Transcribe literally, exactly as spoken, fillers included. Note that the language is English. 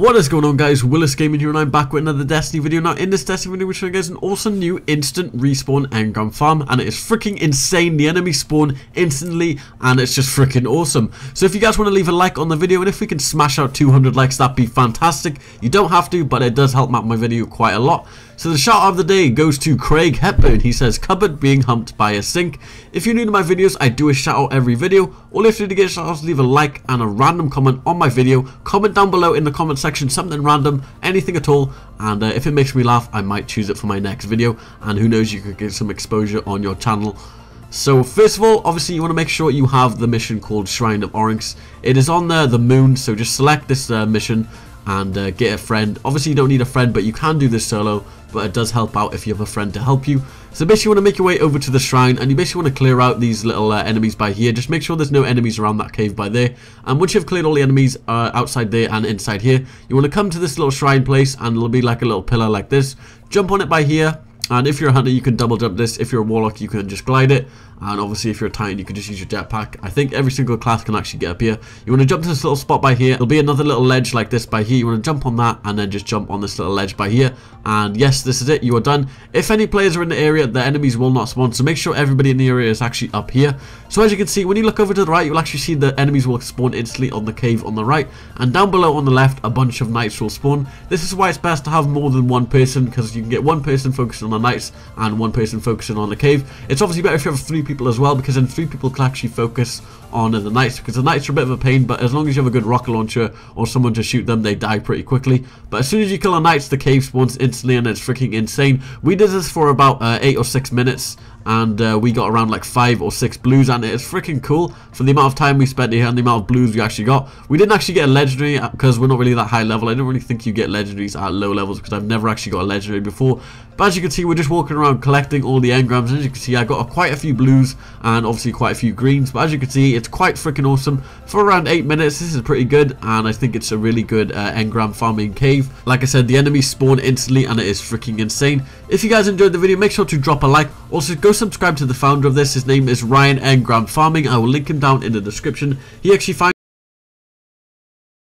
What is going on, guys? Willis Gaming here, and I'm back with another Destiny video. Now in this Destiny video we're showing you guys an awesome new instant respawn engram farm, and it is freaking insane. The enemies spawn instantly and it's just freaking awesome. So if you guys want to leave a like on the video, and if we can smash out two hundred likes, that'd be fantastic. You don't have to, but it does help out my video quite a lot. So the shout out of the day goes to Craig Hepburn. He says, cupboard being humped by a sink. If you're new to my videos, I do a shout out every video. All you have to do to get a shout out is leave a like and a random comment on my video. Comment down below in the comment section something random, anything at all, and uh, if it makes me laugh, I might choose it for my next video, and who knows, you could get some exposure on your channel. So first of all, obviously you want to make sure you have the mission called Shrine of Oryx. It is on the, the moon, so just select this uh, mission and uh, get a friend. Obviously you don't need a friend, but you can do this solo, but it does help out if you have a friend to help you. So basically you want to make your way over to the shrine, and you basically want to clear out these little uh, enemies by here. Just make sure there's no enemies around that cave by there, and once you've cleared all the enemies uh, outside there and inside here, you want to come to this little shrine place, and it'll be like a little pillar like this. Jump on it by here, and if you're a hunter you can double jump this. If you're a warlock you can just glide it, and obviously if you're a titan you can just use your jetpack. I think every single class can actually get up here. You want to jump to this little spot by here. There'll be another little ledge like this by here. You want to jump on that and then just jump on this little ledge by here, and yes, this is it, you are done. If any players are in the area, the enemies will not spawn, so make sure everybody in the area is actually up here. So as you can see, when you look over to the right, you'll actually see the enemies will spawn instantly on the cave on the right, and down below on the left a bunch of knights will spawn. This is why it's best to have more than one person, because you can get one person focusing on the knights and one person focusing on the cave. It's obviously better if you have three people as well, because then three people can actually focus on the knights, because the knights are a bit of a pain, but as long as you have a good rocket launcher or someone to shoot them, they die pretty quickly. But as soon as you kill the knights, the cave spawns instantly, and it's freaking insane. We did this for about uh, eight or six minutes, and uh, we got around like five or six blues, and it is freaking cool for the amount of time we spent here and the amount of blues we actually got. We didn't actually get a legendary because we're not really that high level. I don't really think you get legendaries at low levels, because I've never actually got a legendary before. But as you can see, we're just walking around collecting all the engrams, and as you can see, I got quite a few blues and obviously quite a few greens. But as you can see, it's quite freaking awesome. For around eight minutes, this is pretty good, and I think it's a really good uh, engram farming cave. Like I said, the enemies spawn instantly, and it is freaking insane. If you guys enjoyed the video, make sure to drop a like. Also, go subscribe to the founder of this. His name is Ryan Engram Farming. I will link him down in the description. He actually